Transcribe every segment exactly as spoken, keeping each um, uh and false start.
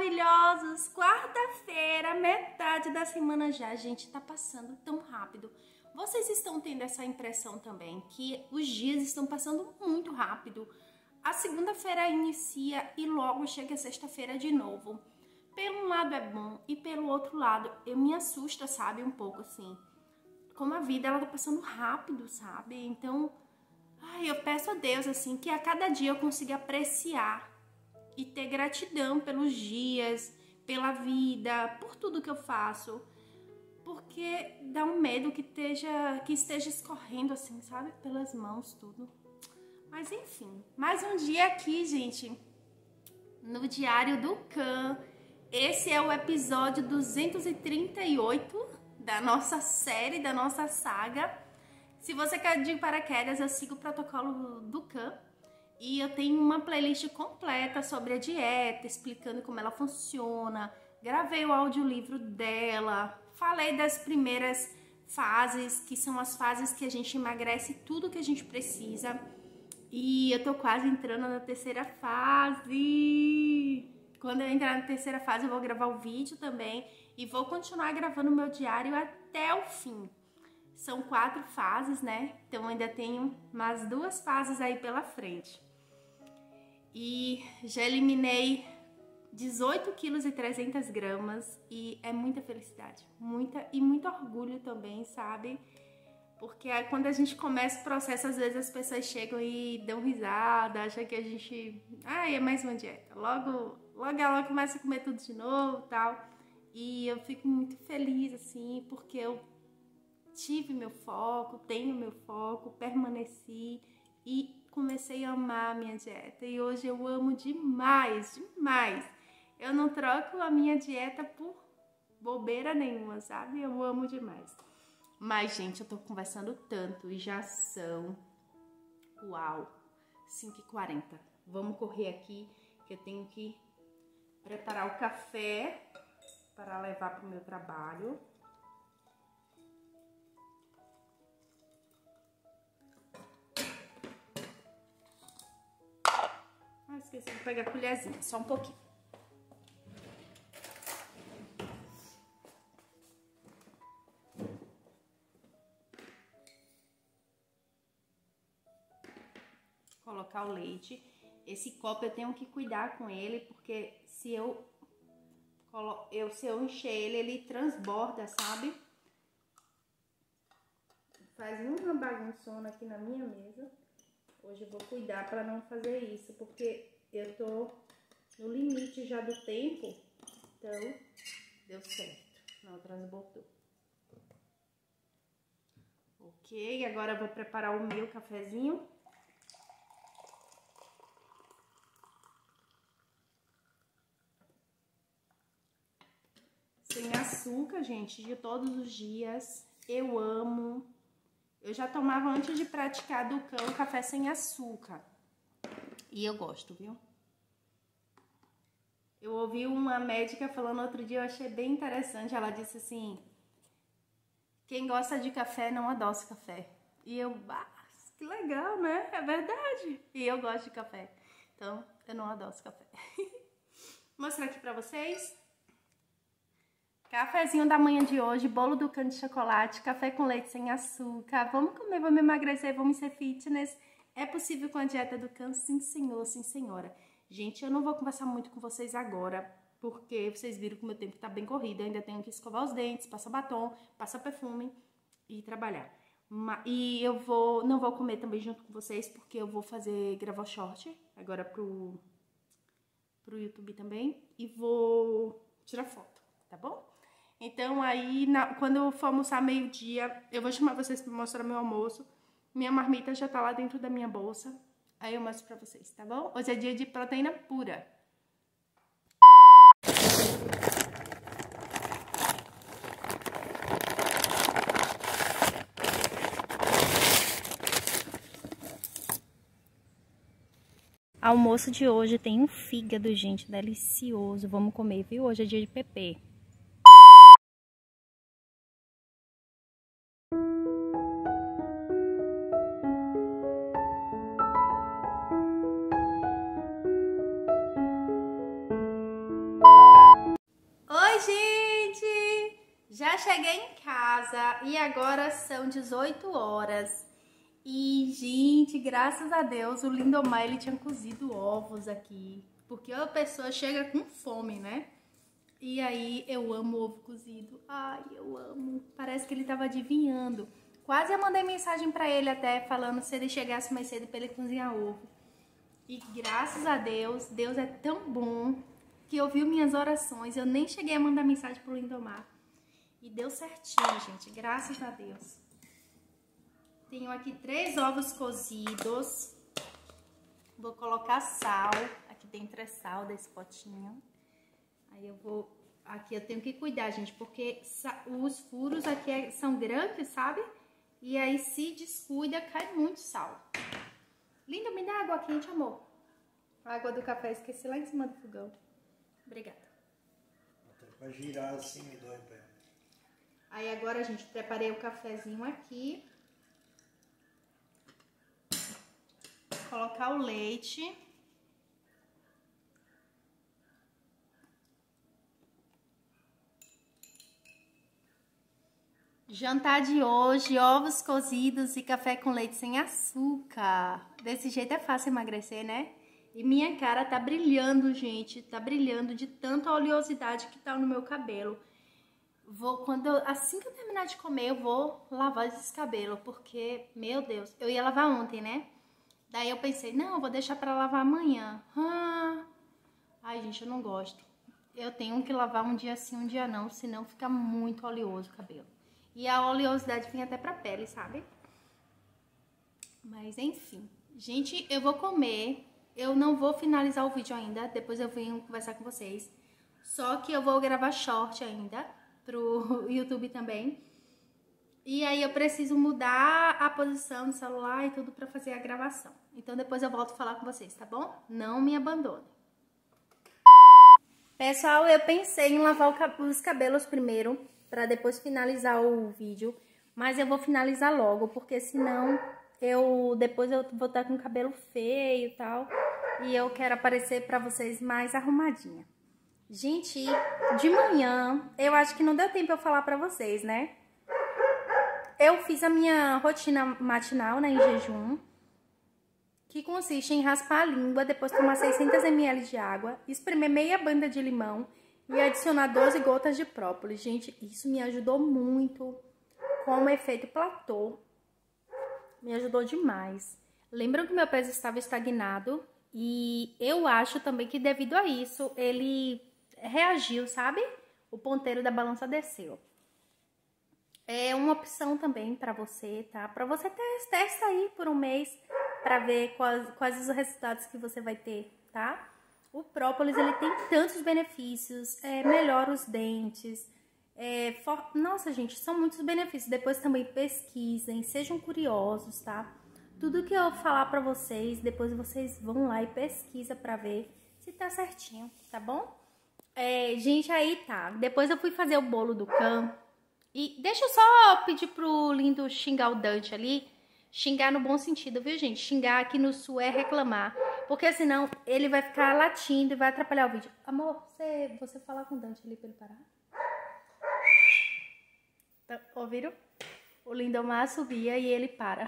maravilhosos! Quarta-feira, metade da semana já, gente, tá passando tão rápido. Vocês estão tendo essa impressão também, que os dias estão passando muito rápido. A segunda-feira inicia e logo chega a sexta-feira de novo. Pelo um lado é bom e pelo outro lado eu me assusta, sabe, um pouco assim. Como a vida, ela tá passando rápido, sabe? Então, ai, eu peço a Deus, assim, que a cada dia eu consiga apreciar e ter gratidão pelos dias, pela vida, por tudo que eu faço. Porque dá um medo que esteja, que esteja escorrendo assim, sabe? Pelas mãos, tudo. Mas enfim, mais um dia aqui, gente, no Diário do Khan. Esse é o episódio duzentos e trinta e oito da nossa série, da nossa saga. Se você quer de paraquedas, eu sigo o protocolo do Khan. E eu tenho uma playlist completa sobre a dieta, explicando como ela funciona. Gravei o audiolivro dela. Falei das primeiras fases, que são as fases que a gente emagrece tudo que a gente precisa. E eu tô quase entrando na terceira fase. Quando eu entrar na terceira fase, eu vou gravar o vídeo também. E vou continuar gravando o meu diário até o fim. São quatro fases, né? Então ainda tenho mais duas fases aí pela frente. E já eliminei dezoito quilos e trezentas gramas e é muita felicidade, muita e muito orgulho também, sabe? Porque aí, quando a gente começa o processo, às vezes as pessoas chegam e dão risada, acham que a gente... Ai, é mais uma dieta. Logo, logo ela começa a comer tudo de novo e tal. E eu fico muito feliz, assim, porque eu tive meu foco, tenho meu foco, permaneci e comecei a amar a minha dieta. E hoje eu amo demais, demais. Eu não troco a minha dieta por bobeira nenhuma, sabe? Eu amo demais. Mas, gente, eu tô conversando tanto e já são, uau, cinco e quarenta. Vamos correr aqui, que eu tenho que preparar o café para levar para o meu trabalho. Ah, esqueci de pegar a colherzinha, só um pouquinho. Colocar o leite. Esse copo eu tenho que cuidar com ele, porque se eu, eu, se eu encher ele, ele transborda, sabe? Faz uma bagunçona aqui na minha mesa. Hoje eu vou cuidar para não fazer isso, porque eu tô no limite já do tempo. Então, deu certo. Não transbordou. Ok, agora eu vou preparar o meu cafezinho. Sem açúcar, gente, de todos os dias. Eu amo. Eu já tomava antes de praticar do Khan café sem açúcar. E eu gosto, viu? Eu ouvi uma médica falando outro dia, eu achei bem interessante. Ela disse assim: quem gosta de café não adoça café. E eu, ah, que legal, né? É verdade. E eu gosto de café. Então, eu não adoço café. Vou mostrar aqui pra vocês. Cafezinho da manhã de hoje, bolo do Khan de chocolate, café com leite sem açúcar. Vamos comer, vamos emagrecer, vamos ser fitness. É possível com a dieta do Khan? Sim, senhor, sim, senhora. Gente, eu não vou conversar muito com vocês agora, porque vocês viram que o meu tempo tá bem corrido. Eu ainda tenho que escovar os dentes, passar batom, passar perfume e trabalhar. E eu vou, não vou comer também junto com vocês, porque eu vou fazer, gravar short agora pro, pro YouTube também. E vou tirar foto, tá bom? Então, aí, na, quando eu for almoçar meio-dia, eu vou chamar vocês para mostrar meu almoço. Minha marmita já tá lá dentro da minha bolsa. Aí eu mostro pra vocês, tá bom? Hoje é dia de proteína pura. Almoço de hoje tem um fígado, gente, delicioso. Vamos comer, viu? Hoje é dia de P P. cheguei em casa e agora são dezoito horas. E, gente, graças a Deus, o Lindomar, ele tinha cozido ovos aqui. Porque a pessoa chega com fome, né? E aí, eu amo ovo cozido. Ai, eu amo. Parece que ele tava adivinhando. Quase eu mandei mensagem pra ele até, falando se ele chegasse mais cedo pra ele cozinhar ovo. E graças a Deus, Deus é tão bom que ouviu minhas orações. Eu nem cheguei a mandar mensagem pro Lindomar. E deu certinho, gente. Graças a Deus. Tenho aqui três ovos cozidos. Vou colocar sal. Aqui dentro é sal desse potinho. Aí eu vou... Aqui eu tenho que cuidar, gente, porque os furos aqui são grandes, sabe? E aí se descuida, cai muito sal. Linda, me dá água quente, amor. A água do café, esqueci lá em cima do fogão. Obrigada. Até pra girar assim me dói o pé. Aí agora, gente, preparei o cafezinho aqui. Vou colocar o leite. Jantar de hoje, ovos cozidos e café com leite sem açúcar. Desse jeito é fácil emagrecer, né? E minha cara tá brilhando, gente. Tá brilhando de tanta oleosidade que tá no meu cabelo. Vou, quando eu, assim que eu terminar de comer, eu vou lavar esses cabelos. Porque, meu Deus, eu ia lavar ontem, né? Daí eu pensei, não, eu vou deixar pra lavar amanhã. Ah, ai, gente, eu não gosto. Eu tenho que lavar um dia sim, um dia não, senão fica muito oleoso o cabelo. E a oleosidade vem até pra pele, sabe? Mas enfim. Gente, eu vou comer. Eu não vou finalizar o vídeo ainda. Depois eu venho conversar com vocês. Só que eu vou gravar short ainda pro YouTube também. E aí eu preciso mudar a posição do celular e tudo pra fazer a gravação. Então depois eu volto a falar com vocês, tá bom? Não me abandone. Pessoal, eu pensei em lavar os cabelos primeiro, pra depois finalizar o vídeo. Mas eu vou finalizar logo, porque senão eu depois eu vou estar com o cabelo feio e tal. E eu quero aparecer pra vocês mais arrumadinha. Gente, de manhã, eu acho que não deu tempo eu falar pra vocês, né? Eu fiz a minha rotina matinal, né, em jejum. Que consiste em raspar a língua, depois tomar seiscentos mililitros de água, espremer meia banda de limão e adicionar doze gotas de própolis. Gente, isso me ajudou muito com o efeito platô. Me ajudou demais. Lembram que meu peso estava estagnado? E eu acho também que devido a isso, ele reagiu, sabe? O ponteiro da balança desceu. É uma opção também pra você, tá? Pra você testar aí por um mês pra ver quais, quais os resultados que você vai ter, tá? O própolis, ele tem tantos benefícios, é, melhora os dentes, é, for... nossa, gente, são muitos benefícios. Depois também pesquisem, sejam curiosos, tá? Tudo que eu falar pra vocês, depois vocês vão lá e pesquisa pra ver se tá certinho, tá bom? É, gente, aí tá. Depois eu fui fazer o bolo do Cam. E deixa eu só pedir pro Lindo xingar o Dante ali. Xingar no bom sentido, viu, gente? Xingar aqui no sul é reclamar. Porque senão ele vai ficar latindo e vai atrapalhar o vídeo. Amor, você, você falar com o Dante ali pra ele parar? Tá, ouviram? O Lindomar subia e ele para.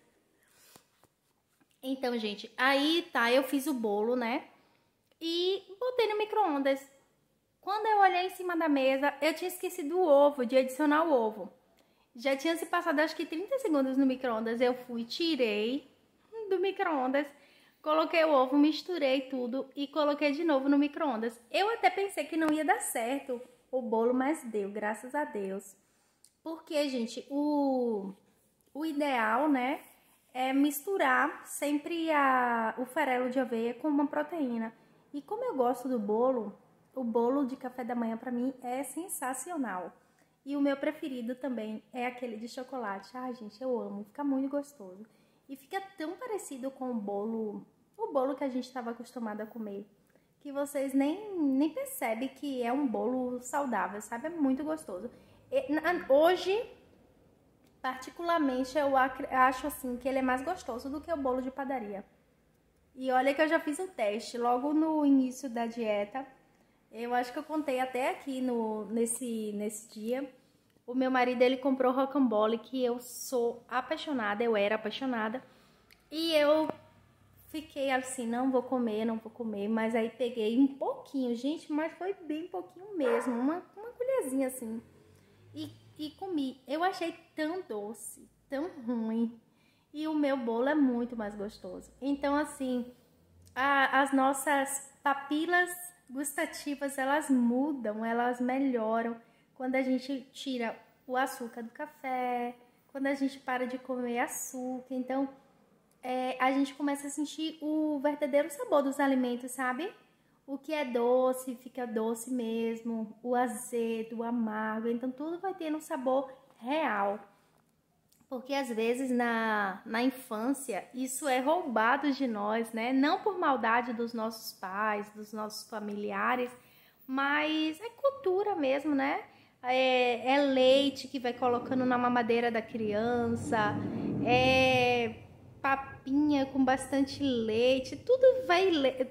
Então, gente, aí tá, eu fiz o bolo, né? E botei no micro-ondas. Quando eu olhei em cima da mesa, eu tinha esquecido o ovo, de adicionar o ovo. Já tinha se passado acho que trinta segundos no micro-ondas. Eu fui, tirei do micro-ondas, coloquei o ovo, misturei tudo e coloquei de novo no micro-ondas. Eu até pensei que não ia dar certo o bolo, mas deu, graças a Deus. Porque, gente, o, o ideal, né, é misturar sempre a, o farelo de aveia com uma proteína. E como eu gosto do bolo, o bolo de café da manhã pra mim é sensacional. E o meu preferido também é aquele de chocolate. Ai, gente, eu amo. Fica muito gostoso. E fica tão parecido com o bolo, o bolo que a gente estava acostumado a comer, que vocês nem, nem percebem que é um bolo saudável, sabe? É muito gostoso. E, hoje, particularmente, eu acho assim que ele é mais gostoso do que o bolo de padaria. E olha que eu já fiz um teste logo no início da dieta. Eu acho que eu contei até aqui no, nesse, nesse dia. O meu marido, ele comprou rocambole, que eu sou apaixonada, eu era apaixonada. E eu fiquei assim, não vou comer, não vou comer. Mas aí peguei um pouquinho, gente, mas foi bem pouquinho mesmo. Uma, uma colherzinha assim. E, e comi. Eu achei tão doce, tão ruim. E o meu bolo é muito mais gostoso. Então, assim, a, as nossas papilas gustativas, elas mudam, elas melhoram quando a gente tira o açúcar do café, quando a gente para de comer açúcar. Então, é, a gente começa a sentir o verdadeiro sabor dos alimentos, sabe? O que é doce, fica doce mesmo, o azedo, o amargo. Então, tudo vai ter um sabor real. Porque às vezes na, na infância isso é roubado de nós, né? Não por maldade dos nossos pais, dos nossos familiares, mas é cultura mesmo, né? É, é leite que vai colocando na mamadeira da criança, é papinha com bastante leite, tudo vai,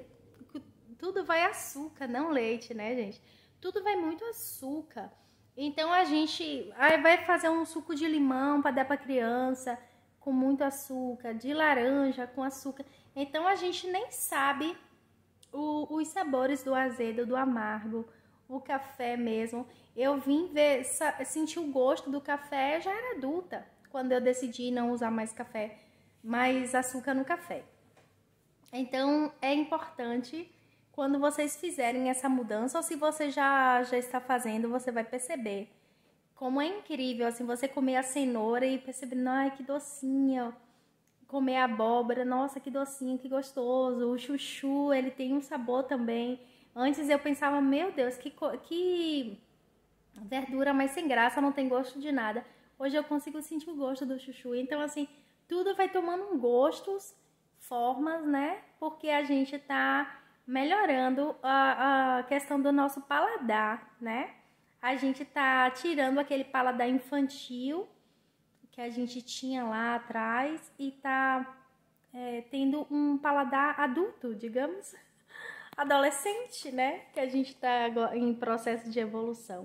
tudo vai açúcar, não leite, né, gente? Tudo vai muito açúcar. Então a gente aí vai fazer um suco de limão para dar para criança com muito açúcar, de laranja com açúcar. Então a gente nem sabe o, os sabores do azedo, do amargo, o café mesmo. Eu vim ver, sentir o gosto do café, já era adulta, quando eu decidi não usar mais café, mais açúcar no café. Então é importante, quando vocês fizerem essa mudança, ou se você já, já está fazendo, você vai perceber como é incrível, assim, você comer a cenoura e perceber, ai, que docinha. Comer a abóbora, nossa, que docinho, que gostoso. O chuchu, ele tem um sabor também. Antes eu pensava, meu Deus, que, que verdura mais sem graça, não tem gosto de nada. Hoje eu consigo sentir o gosto do chuchu. Então, assim, tudo vai tomando gostos, formas, né? Porque a gente tá melhorando a, a questão do nosso paladar, né? A gente tá tirando aquele paladar infantil que a gente tinha lá atrás e tá é, tendo um paladar adulto, digamos, adolescente, né? Que a gente tá em processo de evolução.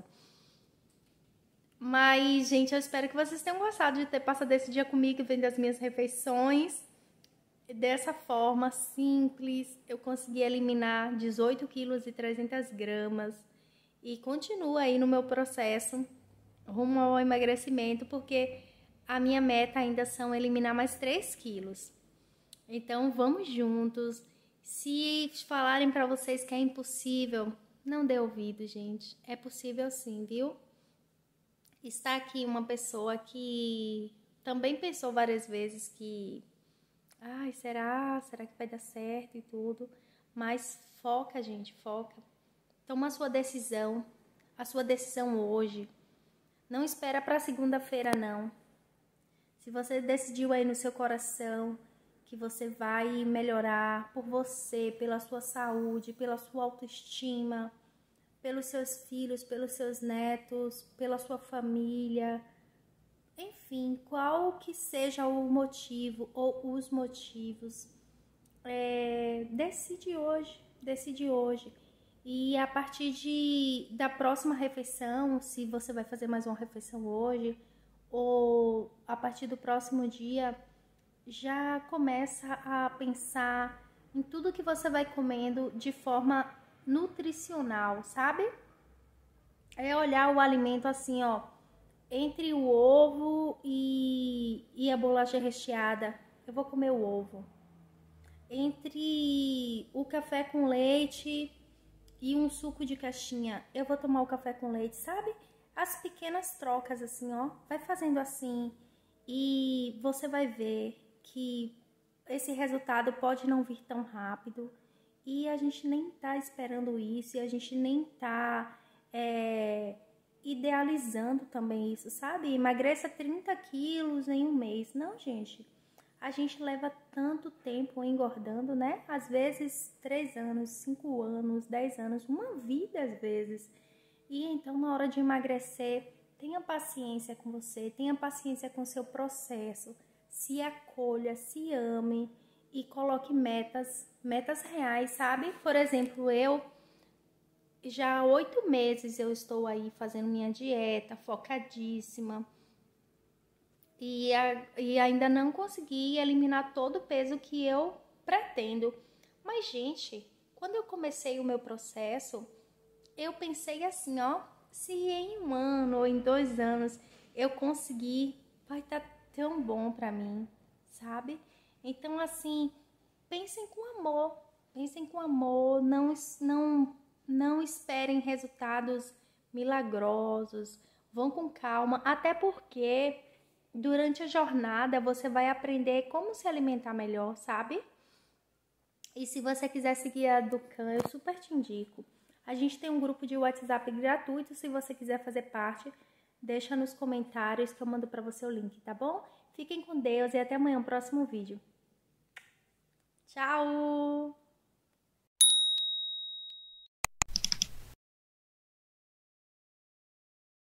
Mas, gente, eu espero que vocês tenham gostado de ter passado esse dia comigo, vendo as minhas refeições. Dessa forma simples, eu consegui eliminar dezoito quilos e trezentas gramas e continuo aí no meu processo rumo ao emagrecimento, porque a minha meta ainda são eliminar mais três quilos. Então, vamos juntos. Se falarem para vocês que é impossível, não dê ouvido, gente. É possível sim, viu? Está aqui uma pessoa que também pensou várias vezes que... Ai, será? Será que vai dar certo e tudo? Mas foca, gente, foca. Toma a sua decisão. A sua decisão hoje. Não espera para segunda-feira, não. Se você decidiu aí no seu coração que você vai melhorar por você, pela sua saúde, pela sua autoestima, pelos seus filhos, pelos seus netos, pela sua família, enfim, qual que seja o motivo ou os motivos, é, decide hoje, decide hoje. E a partir de, da próxima refeição, se você vai fazer mais uma refeição hoje, ou a partir do próximo dia, já começa a pensar em tudo que você vai comendo de forma nutricional, sabe? É olhar o alimento assim, ó, entre o ovo e, e a bolacha recheada, eu vou comer o ovo. Entre o café com leite e um suco de caixinha, eu vou tomar o café com leite, sabe? As pequenas trocas assim, ó, vai fazendo assim e você vai ver que esse resultado pode não vir tão rápido e a gente nem tá esperando isso e a gente nem tá é, idealizando também isso, sabe? Emagreça trinta quilos em um mês. Não, gente, a gente leva tanto tempo engordando, né? Às vezes três anos, cinco anos, dez anos, uma vida às vezes. E então na hora de emagrecer, tenha paciência com você, tenha paciência com o seu processo. Se acolha, se ame e coloque metas, metas reais, sabe? Por exemplo, eu, já há oito meses eu estou aí fazendo minha dieta, focadíssima. E, a, e ainda não consegui eliminar todo o peso que eu pretendo. Mas, gente, quando eu comecei o meu processo, eu pensei assim, ó, se em um ano ou em dois anos eu conseguir, vai estar tão bom pra mim, sabe? Então, assim, pensem com amor, pensem com amor, não, não, não esperem resultados milagrosos, vão com calma, até porque durante a jornada você vai aprender como se alimentar melhor, sabe? E se você quiser seguir a Ducan, eu super te indico. A gente tem um grupo de WhatsApp gratuito, se você quiser fazer parte, deixa nos comentários que eu mando pra você o link, tá bom? Fiquem com Deus e até amanhã no próximo vídeo. Tchau!